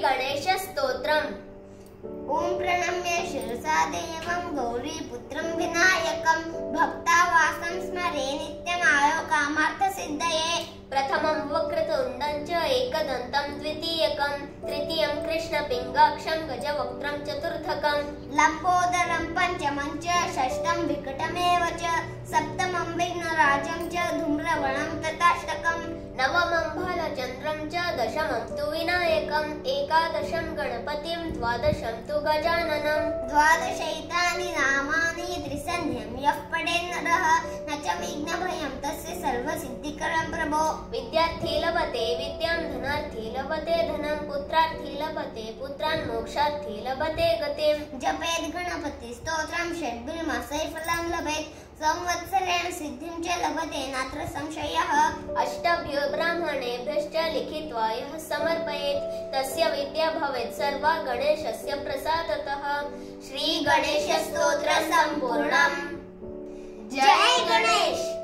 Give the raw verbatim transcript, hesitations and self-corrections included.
श्रीगणेशस्तोत्रम्। ओम प्रणम्य शिरसा देवं गौरीपुत्रं विनायकं भक्तावासं स्मरे नित्यमायो कामार्थसिद्धये। प्रथमं वक्रतुण्डं च एकदन्तं द्वितीयकं तृतीयं कृष्णपिङ्गाक्षं गजवक्त्रं चतुर्थकं लम्बोदरं पंचमं च षष्ठं विकटमेव च सप्तमं विघ्नराजं च धूम्रवर्णं तथाष्टकं नवमं भालचन्द्रं च दशमं तु विनायकं एकादशं गणपतिं द्वादशं तु गजाननं द्वादशैतानि नामानि त्रिसन्ध्यं यः पठेत् नरः न च विघ्नभयं तस्य सर्वसिद्धिकरं प्रभो। विद्यार्थी लभते विद्यां धनार्थी लभते धनं पुत्रार्थी लभते पुत्रान् मोक्षार्थी लभते गतिं जपेत् गणपति स्तोत्रं षड्भिर्मासै फलं लभेत् संवत्सरेण सिद्धिं च लभते नात्र संशयः। अष्टभ्यो ब्राह्मणेभ्यश्च लिखित्वा यः समर्पयेत् तस्य विद्या भवेत् सर्वा गणेशस्य प्रसादतः। श्री गणेश स्तोत्र सम्पूर्णम्। जय गणेश।